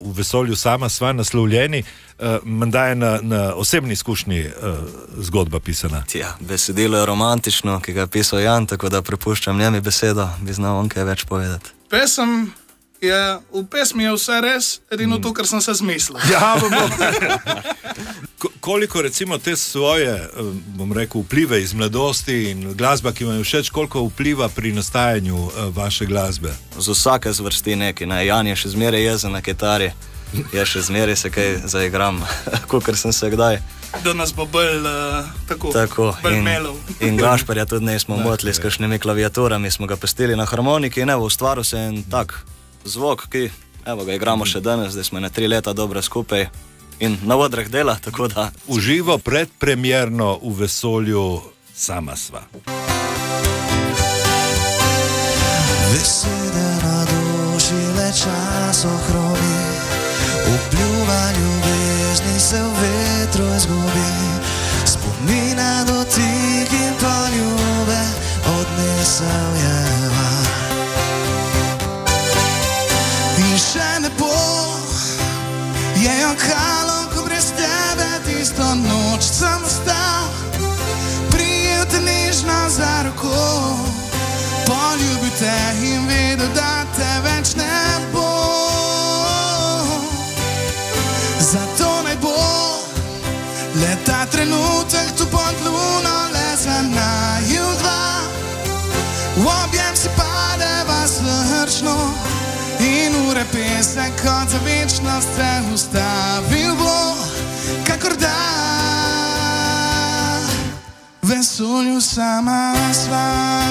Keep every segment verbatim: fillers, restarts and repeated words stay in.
v vesolju sama sva naslovljeni, uh, menda je na, na osebni izkušnji uh, zgodba pisana. Ja, besedilo je romantično, ki ga je pisal Jan, tako da prepuščam njemi besedo, bi znal on kaj več povedati. Pesem je, v pesmi je vse res, edino mm. to, kar sem se zmislil. Ja, Ko, koliko recimo te svoje, bom rekel, vplive iz mladosti in glasba, ki vam je všeč, koliko vpliva pri nastajanju uh, vaše glasbe? Z vsake zvrsti neki, ne, Jan je še zmeraj jezen na kitari, je še zmeraj se kaj zaigram, kakor sem se kdaj. Da nas bo bolj uh, tako, tako, bolj in, melov. In Gašperja tudi ne smo motili s kakšnimi klaviaturami, smo ga pestili na harmoniki in evo, ustvaril se en tak zvok, ki, evo ga igramo še danes, zdaj smo na tri leta dobro skupaj. In na odreh dela, tako da... Uživo predpremierno v vesolju sama sva. Besede na duši le čas ohromi, v pljuvanju ljubezni se v vetru izgubi, spomina dotik in poljube odnesel je van. In še ne bo je jokalo, ko brez tebe tisto noč sem ostal, prijel te nežno za roko, poljubil te in vedel, da te več ne bo. Zato naj bo le ta trenutek tu pod luno, le za naju dva, v objem si padeva srčno, in ure pesek kot za večnost se ustavil bo, kakor da v vesolju sama sva.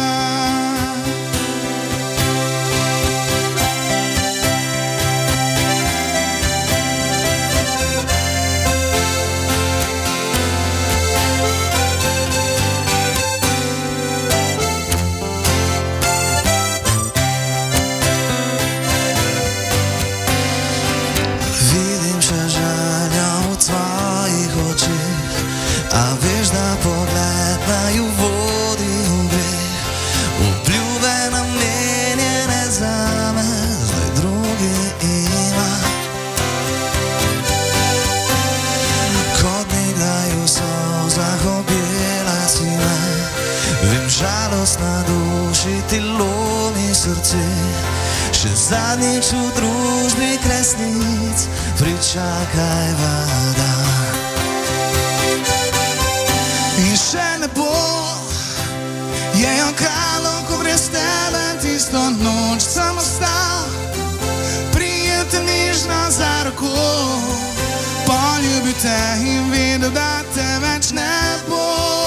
A veš, da pogled naju vodi v greh, obljube namenjene zame, zdaj drugi ima. Kot nekdaj v solzah objela si me, vem, žalost na duši ti lomi srce, še zadnjič v družbi kresnic pričakaj vada. In še ne bo je jokalo, ko brez tebe tisto noč sem ostal, prijel te nežno za roko, poljubil te in vedel, da te več ne bo.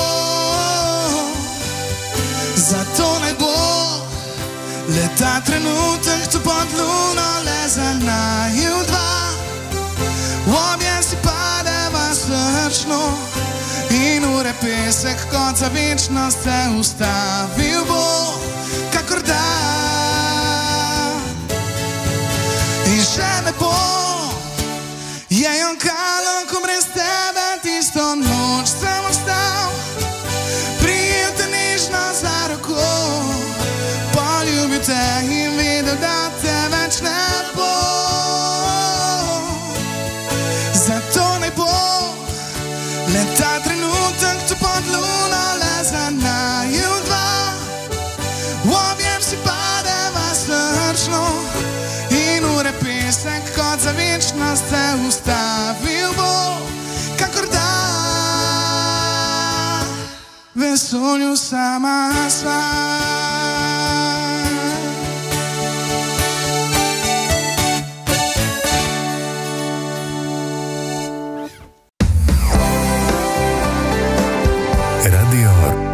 Zato naj bo le ta trenutek tu pod luno, le za naju dva, v objem si padeva srčno, in ure pesek kot za večnost se ustavil bo, kakor da. In še ne bo je jokalo, ko brez tebe tisto noč sem ostal, prijel te nežno za roko, poljubil te in vedel, da te več ne bo. Zato naj bo le ta trenutek tu pod luno, le za naju dva, v objem si padeva srčno, in ure pesek kot za večnost se ustavil bo, kakor da v vesolju sama sva. Radio